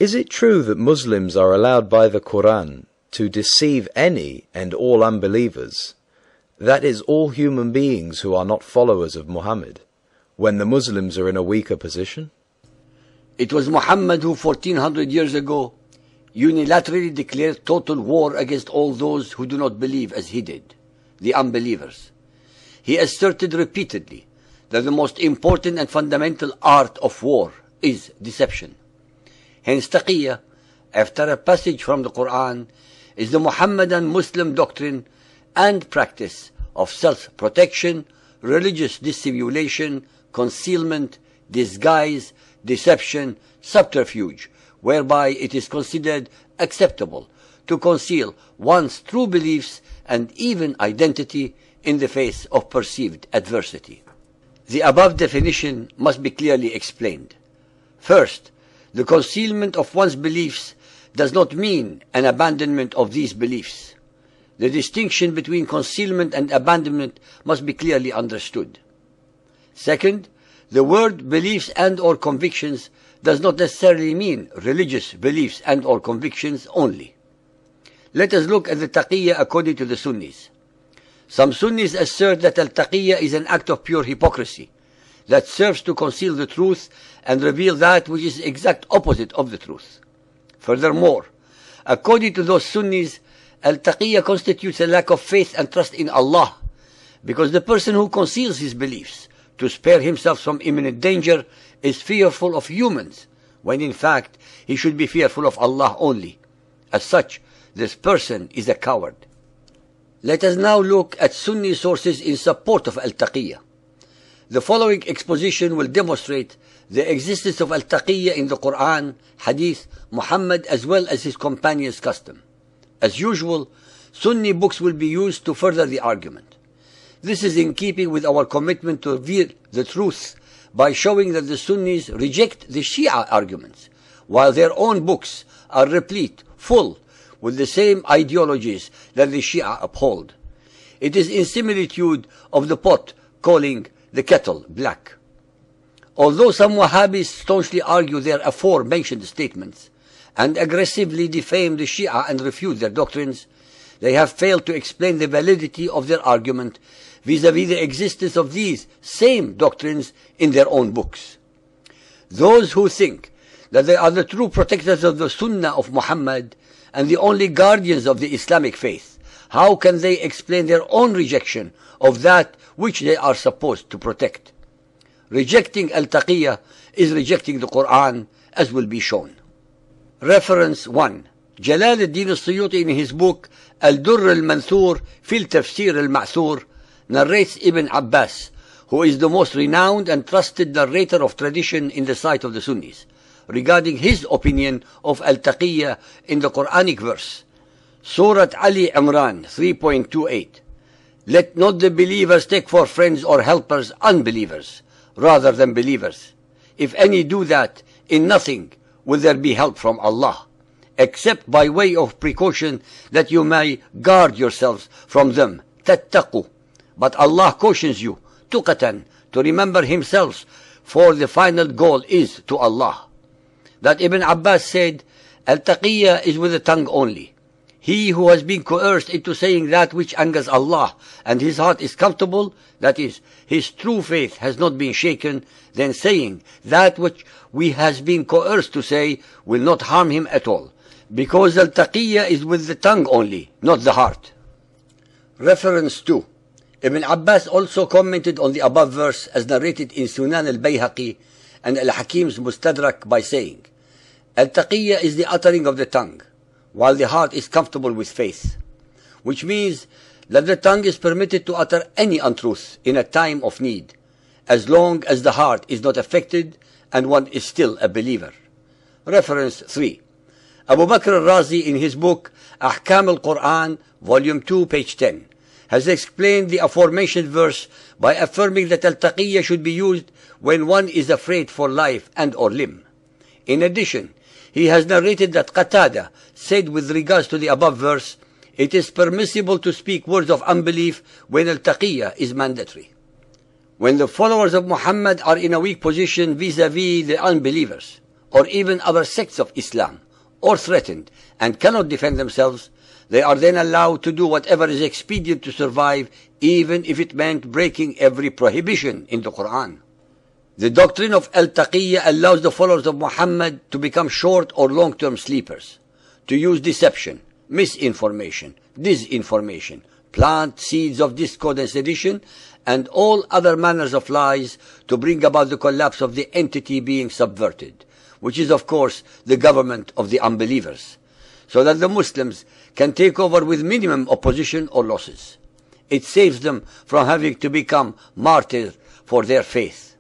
Is it true that Muslims are allowed by the Quran to deceive any and all unbelievers, that is, all human beings who are not followers of Muhammad, when the Muslims are in a weaker position? It was Muhammad who 1400 years ago unilaterally declared total war against all those who do not believe as he did, the unbelievers. He asserted repeatedly that the most important and fundamental art of war is deception. Hence taqiyya, after a passage from the Quran, is the Muhammadan Muslim doctrine and practice of self-protection, religious dissimulation, concealment, disguise, deception, subterfuge, whereby it is considered acceptable to conceal one's true beliefs and even identity in the face of perceived adversity. The above definition must be clearly explained. First, the concealment of one's beliefs does not mean an abandonment of these beliefs. The distinction between concealment and abandonment must be clearly understood. Second, the word beliefs and/or convictions does not necessarily mean religious beliefs and/or convictions only. Let us look at the taqiyya according to the Sunnis. Some Sunnis assert that al-taqiyya is an act of pure hypocrisy that serves to conceal the truth and reveal that which is the exact opposite of the truth. Furthermore, according to those Sunnis, al-taqiyya constitutes a lack of faith and trust in Allah, because the person who conceals his beliefs to spare himself from imminent danger is fearful of humans, when in fact he should be fearful of Allah only. As such, this person is a coward. Let us now look at Sunni sources in support of al-taqiyya. The following exposition will demonstrate the existence of al-taqiyya in the Quran, Hadith, Muhammad, as well as his companions' custom. As usual, Sunni books will be used to further the argument. This is in keeping with our commitment to reveal the truth by showing that the Sunnis reject the Shia arguments, while their own books are replete, full, with the same ideologies that the Shia uphold. It is in similitude of the pot calling the kettle black. Although some Wahhabis staunchly argue their aforementioned statements and aggressively defame the Shia and refute their doctrines, they have failed to explain the validity of their argument vis-à-vis the existence of these same doctrines in their own books. Those who think that they are the true protectors of the Sunnah of Muhammad and the only guardians of the Islamic faith, how can they explain their own rejection of that which they are supposed to protect? Rejecting al-taqiyya is rejecting the Quran, as will be shown. Reference 1. Jalal al-Din al-Suyuti in his book Al-Durr al-Manthur fil Tafsir al-Ma'thur narrates Ibn Abbas, who is the most renowned and trusted narrator of tradition in the sight of the Sunnis, regarding his opinion of al-taqiyya in the Quranic verse. Surat Ali Imran 3.28. Let not the believers take for friends or helpers unbelievers, rather than believers. If any do that, in nothing will there be help from Allah, except by way of precaution that you may guard yourselves from them. Tattaqu. But Allah cautions you, tuqatan, to remember himself, for the final goal is to Allah. That Ibn Abbas said, al-taqiyya is with the tongue only. He who has been coerced into saying that which angers Allah, and his heart is comfortable, that is, his true faith has not been shaken, then saying that which we has been coerced to say will not harm him at all, because al-taqiyya is with the tongue only, not the heart. Reference 2. Ibn Abbas also commented on the above verse as narrated in Sunan al-Bayhaqi and al-Hakim's Mustadrak by saying, al-taqiyya is the uttering of the tongue, while the heart is comfortable with faith, which means that the tongue is permitted to utter any untruth in a time of need, as long as the heart is not affected and one is still a believer. Reference 3. Abu Bakr al-Razi in his book Ahkam al-Quran, Volume 2, page 10, has explained the aforementioned verse by affirming that al-taqiyya should be used when one is afraid for life and or limb. In addition, he has narrated that Qatada said with regards to the above verse, it is permissible to speak words of unbelief when al-taqiyya is mandatory. When the followers of Muhammad are in a weak position vis-à-vis the unbelievers, or even other sects of Islam, or threatened and cannot defend themselves, they are then allowed to do whatever is expedient to survive, even if it meant breaking every prohibition in the Quran. The doctrine of al-Taqiyya allows the followers of Muhammad to become short or long-term sleepers, to use deception, misinformation, disinformation, plant seeds of discord and sedition, and all other manners of lies to bring about the collapse of the entity being subverted, which is of course the government of the unbelievers, so that the Muslims can take over with minimum opposition or losses. It saves them from having to become martyrs for their faith.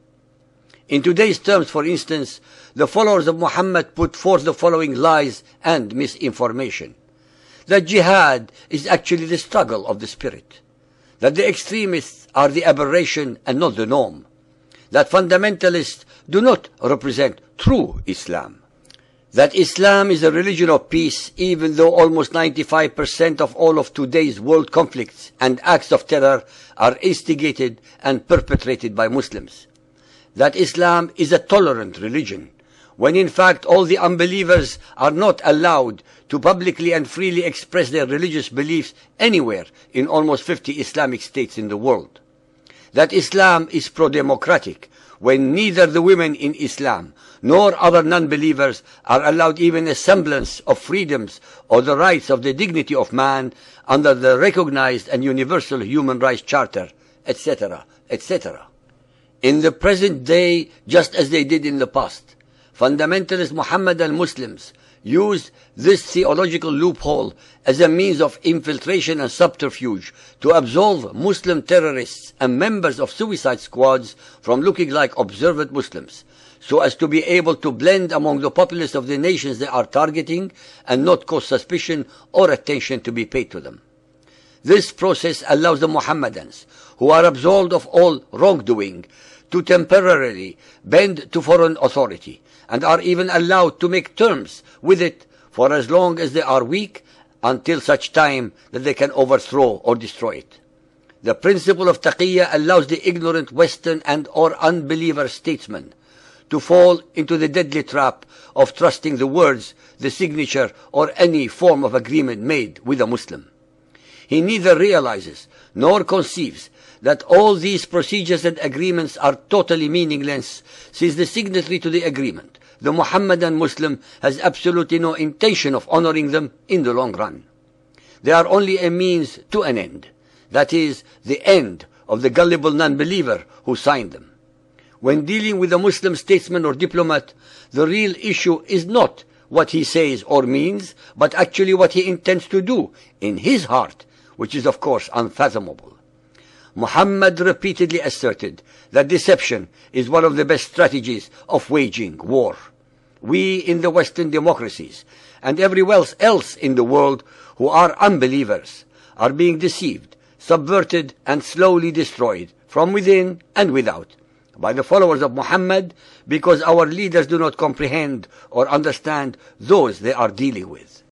In today's terms, for instance, the followers of Muhammad put forth the following lies and misinformation: that jihad is actually the struggle of the spirit, that the extremists are the aberration and not the norm, that fundamentalists do not represent true Islam, that Islam is a religion of peace, even though almost 95% of all of today's world conflicts and acts of terror are instigated and perpetrated by Muslims, that Islam is a tolerant religion, when in fact all the unbelievers are not allowed to publicly and freely express their religious beliefs anywhere in almost 50 Islamic states in the world, that Islam is pro-democratic, when neither the women in Islam nor other non-believers are allowed even a semblance of freedoms or the rights of the dignity of man under the recognized and universal human rights charter, etc., etc. In the present day, just as they did in the past, fundamentalist Muhammadan Muslims used this theological loophole as a means of infiltration and subterfuge to absolve Muslim terrorists and members of suicide squads from looking like observant Muslims, so as to be able to blend among the populace of the nations they are targeting and not cause suspicion or attention to be paid to them. This process allows the Muhammadans, who are absolved of all wrongdoing, to temporarily bend to foreign authority, and are even allowed to make terms with it for as long as they are weak, until such time that they can overthrow or destroy it. The principle of taqiyya allows the ignorant Western and or unbeliever statesman to fall into the deadly trap of trusting the words, the signature, or any form of agreement made with a Muslim. He neither realizes nor conceives that all these procedures and agreements are totally meaningless, since the signatory to the agreement, the Muhammadan Muslim, has absolutely no intention of honoring them in the long run. They are only a means to an end, that is, the end of the gullible non-believer who signed them. When dealing with a Muslim statesman or diplomat, the real issue is not what he says or means, but actually what he intends to do in his heart, which is of course unfathomable. Muhammad repeatedly asserted that deception is one of the best strategies of waging war. We in the Western democracies and everywhere else in the world who are unbelievers are being deceived, subverted, and slowly destroyed from within and without by the followers of Muhammad, because our leaders do not comprehend or understand those they are dealing with.